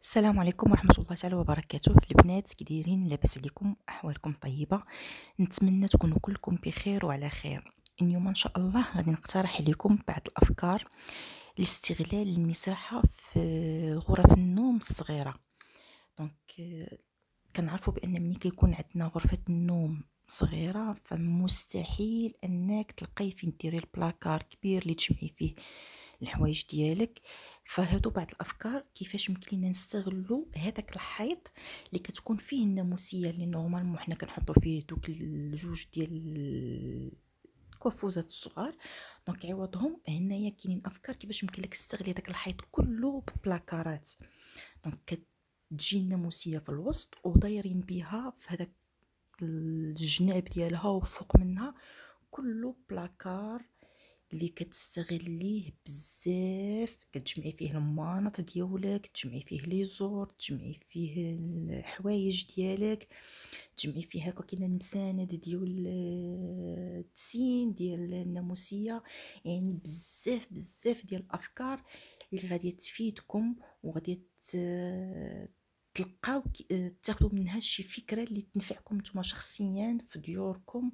السلام عليكم ورحمة الله تعالى وبركاته. البنات كي دايرين؟ لاباس عليكم؟ احوالكم طيبة؟ نتمنى تكونوا كلكم بخير وعلى خير. اليوم ان شاء الله غادي نقترح عليكم بعض الافكار لاستغلال المساحة في غرف النوم الصغيرة. دونك كنعرفوا بان ملي كيكون عندنا غرفة النوم صغيرة فمستحيل انك تلقاي فين ديري البلاكار كبير اللي تجمعي فيه الحوايج ديالك. فهادو بعض الافكار كيفاش ممكن لينا نستغلوا هذاك الحيط اللي كتكون فيه الناموسيه اللي نورمالمون حنا كنحطوا فيه دوك الجوج ديال الكوافوزات الصغار. دونك عوضهم هنايا كاينين افكار كيفاش ممكن لك تستغلي داك الحيط كله ببلاكارات. دونك كتجي الناموسيه في الوسط ودايرين بها في هذاك الجناب ديالها وفوق منها كله بلاكار اللي كتستغليه بزاف. كتجمعي فيه المانط ديالك، تجمعي فيه لي زور، تجمعي فيه الحوايج ديالك، تجمعي فيه هكا كاين المساند ديال التسين ديال الناموسيه. يعني بزاف بزاف ديال الافكار اللي غادي تفيدكم وغادي تلقاو تاخذوا منها شي فكره اللي تنفعكم نتوما شخصيا في ديوركم.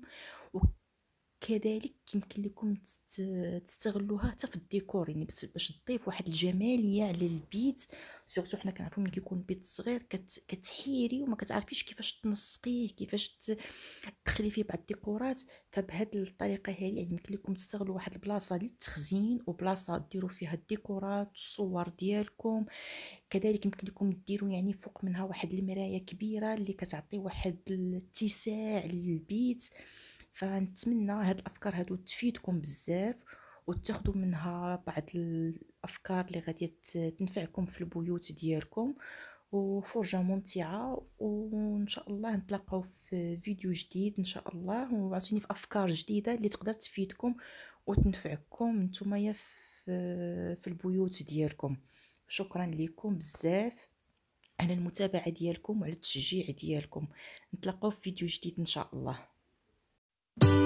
كذلك يمكن لكم تستغلوها حتى في الديكور، يعني باش تضيف واحد الجماليه على البيت. سورتو حنا كنعرفوا ملي كيكون البيت صغير كتحيري وما كتعرفيش كيفاش تنسقيه، كيفاش تدخلي فيه بعض الديكورات. فبهذه الطريقه هذه يعني يمكن لكم تستغلوا واحد البلاصه للتخزين وبلاصه ديروا فيها الديكورات الصور ديالكم. كذلك يمكن لكم ديروا يعني فوق منها واحد المرايه كبيره اللي كتعطي واحد الاتساع للبيت. فنتمنى هاد الافكار هادو تفيدكم بزاف وتاخذوا منها بعض الافكار اللي غادي تنفعكم في البيوت ديالكم. وفرجة ممتعة، وان شاء الله نتلاقاو في فيديو جديد ان شاء الله، وعطيني في افكار جديدة اللي تقدر تفيدكم وتنفعكم نتوما في البيوت ديالكم. شكرا لكم بزاف على المتابعة ديالكم وعلى التشجيع ديالكم. نتلاقاو في فيديو جديد ان شاء الله.